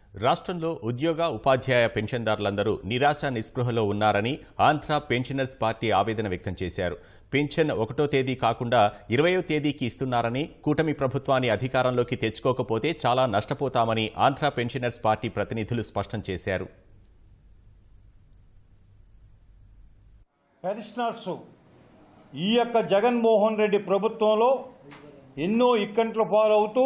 రాష్ట్రంలో ఉద్యోగ ఉపాధ్యాయ పెన్షన్దారులందరూ నిరాశ నిస్పృహలో ఉన్నారని ఆంధ్ర పెన్షనర్స్ పార్టీ ఆవేదన వ్యక్తం చేశారు. పెన్షన్ 1వ తేదీ కాకుండా 20వ తేదీకి ఇస్తున్నారని, కూటమి ప్రభుత్వాన్ని అధికారంలోకి తెచ్చుకోకపోతే చాలా నష్టపోతామని ఆంధ్ర పెన్షనర్స్ పార్టీ ప్రతినిధులు స్పష్టం చేశారు. పెన్షనర్స్ ఈ యొక్క జగన్మోహన్ రెడ్డి ప్రభుత్వంలో ఎన్నో ఇక్కంట్లు పాలవుతూ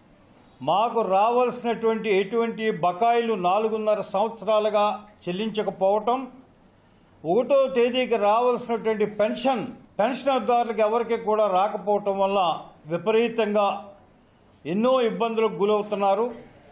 మాకు రావాల్సినటువంటి ఎటువంటి బకాయిలు 4.5 సంవత్సరాలుగా చెల్లించకపోవటం, 1వ తేదీకి రావాల్సినటువంటి పెన్షనర్దారులకు ఎవరికి కూడా రాకపోవటం వల్ల విపరీతంగా ఎన్నో ఇబ్బందులకు గురవుతున్నారు.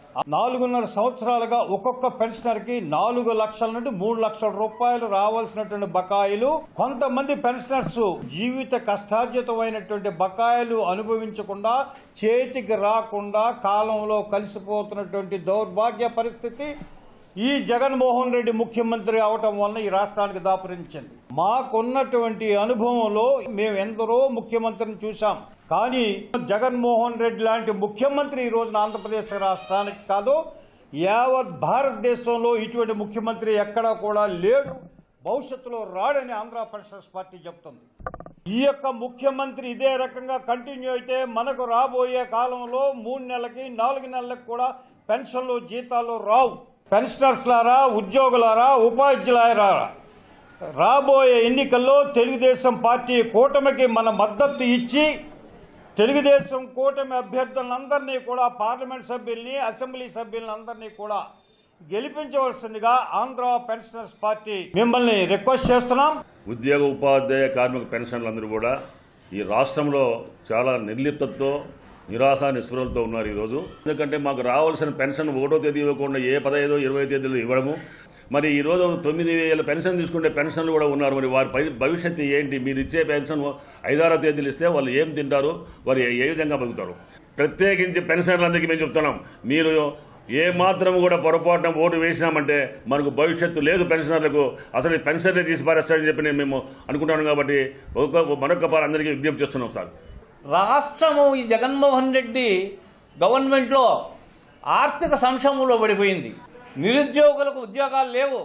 4.5 సంవత్సరాలుగా ఒక్కొక్క పెన్షనర్కి 4 లక్షల నుండి 3 లక్షల రూపాయలు రావాల్సినటువంటి బకాయిలు, కొంతమంది పెన్షనర్స్ జీవిత కష్టార్జితమైనటువంటి బకాయిలు అనుభవించకుండా, చేతికి రాకుండా కాలంలో కలిసిపోతున్నటువంటి దౌర్భాగ్య పరిస్థితి ఈ జగన్మోహన్ రెడ్డి ముఖ్యమంత్రి అవటం వలన ఈ రాష్ట్రానికి దాపురించింది. మాకున్నటువంటి అనుభవంలో మేము ఎందరో ముఖ్యమంత్రిని చూశాం, కానీ జగన్మోహన్ రెడ్డి లాంటి ముఖ్యమంత్రి ఈ రోజున ఆంధ్రప్రదేశ్ రాష్ట్రానికి కాదు, యావత్ భారతదేశంలో ఇటువంటి ముఖ్యమంత్రి ఎక్కడా కూడా లేడు, భవిష్యత్తులో రాడని ఆంధ్ర పెన్షనర్స్ పార్టీ చెప్తుంది. ఈ యొక్క ముఖ్యమంత్రి ఇదే రకంగా కంటిన్యూ అయితే మనకు రాబోయే కాలంలో 3 నెలలకి 4 నెలలకు కూడా పెన్షన్లు జీతాలు రావు. పెన్షనర్స్లారా, ఉద్యోగులారా, ఉపాధ్యాయులారా, రాబోయే ఎన్నికల్లో తెలుగుదేశం పార్టీ కూటమికి మన మద్దతు ఇచ్చి తెలుగుదేశం కూటమి అభ్యర్థులందరినీ కూడా, పార్లమెంట్ సభ్యుల్ని, అసెంబ్లీ సభ్యులని అందరినీ కూడా గెలిపించవలసిందిగా ఆంధ్ర పెన్షనర్స్ పార్టీ మిమ్మల్ని రిక్వెస్ట్ చేస్తున్నాం. ఉద్యోగ ఉపాధ్యాయ కార్మిక పెన్షన్లందరూ కూడా ఈ రాష్ట్రంలో చాలా నిర్లిప్తతో, నిరాశ నిస్పృహలతో ఉన్నారు ఈరోజు. ఎందుకంటే మాకు రావాల్సిన పెన్షన్ 1వ తేదీ ఇవ్వకుండా 15, 20 తేదీలు ఇవ్వడము. మరి ఈరోజు 9,000 పెన్షన్ తీసుకునే పెన్షన్లు కూడా ఉన్నారు. మరి వారి భవిష్యత్తు ఏంటి? మీరు ఇచ్చే పెన్షన్ 5, 6 తేదీలు ఇస్తే వాళ్ళు ఏం తింటారు? వారు ఏ విధంగా బతుకుతారు? ప్రత్యేకించి పెన్షన్లందరికీ మేము చెప్తున్నాం, మీరు ఏ మాత్రం కూడా పొరపాటున ఓటు వేసినామంటే మనకు భవిష్యత్తు లేదు. పెన్షనర్లకు అసలు ఈ పెన్షన్లే తీసి పారేస్తారని చెప్పి మేము అనుకుంటున్నాం. కాబట్టి మరొక అందరికీ విజ్ఞప్తి చేస్తున్నాం సార్. రాష్ట్రము ఈ జగన్మోహన్ రెడ్డి గవర్నమెంట్లో ఆర్థిక సంక్షోభంలో పడిపోయింది. నిరుద్యోగులకు ఉద్యోగాలు లేవు.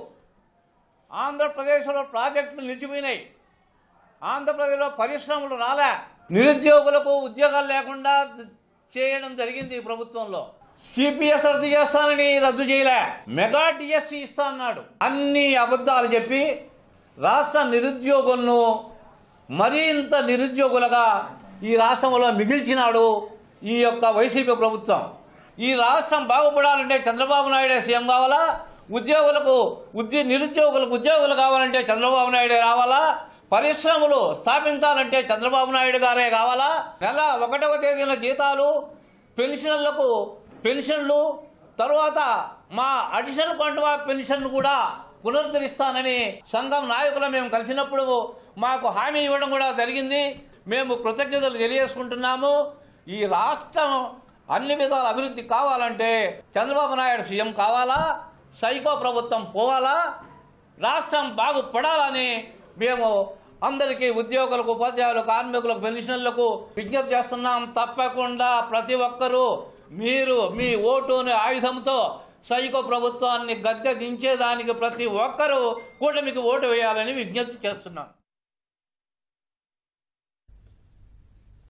ఆంధ్రప్రదేశ్లో ప్రాజెక్టులు నిలిచిపోయినాయి. ఆంధ్రప్రదేశ్లో పరిశ్రమలు రాలే. నిరుద్యోగులకు ఉద్యోగాలు లేకుండా చేయడం జరిగింది ఈ ప్రభుత్వంలో. సిపిఎస్ రద్దు చేస్తానని రద్దు చేయలే. మెగా డిఎస్సి ఇస్తా అన్నాడు. అన్ని అబద్ధాలు చెప్పి రాష్ట్ర నిరుద్యోగులను మరింత నిరుద్యోగులుగా ఈ రాష్ట్రంలో మిగిల్చినాడు ఈ యొక్క వైసీపీ ప్రభుత్వం. ఈ రాష్ట్రం బాగుపడాలంటే చంద్రబాబు నాయుడే సీఎం కావాలా, నిరుద్యోగులకు ఉద్యోగులు కావాలంటే చంద్రబాబు నాయుడే రావాలా, పరిశ్రమలు స్థాపించాలంటే చంద్రబాబు నాయుడు గారే కావాలా, నెల 1వ తేదీన జీతాలు, పెన్షన్లు, తరువాత మా అడిషనల్ కాంట్రా పెన్షన్ కూడా పునరుద్ధరిస్తానని సంఘం నాయకులు మేము కలిసినప్పుడు మాకు హామీ ఇవ్వడం కూడా జరిగింది. మేము కృతజ్ఞతలు తెలియజేసుకుంటున్నాము. ఈ రాష్ట్రం అన్ని విధాల అభివృద్ధి కావాలంటే చంద్రబాబు నాయుడు సీఎం కావాలా, సైకో ప్రభుత్వం పోవాలా, రాష్ట్రం బాగుపడాలని మేము అందరికీ ఉద్యోగులకు, ఉపాధ్యాయులకు, కార్మికులకు, పెన్షనర్లకు విజ్ఞప్తి చేస్తున్నాం. తప్పకుండా ప్రతి ఒక్కరూ మీరు మీ ఓటుని ఆయుధంతో సైకో ప్రభుత్వాన్ని గద్దె దించేదానికి ప్రతి ఒక్కరూ కూటమికి ఓటు వేయాలని విజ్ఞప్తి చేస్తున్నాం.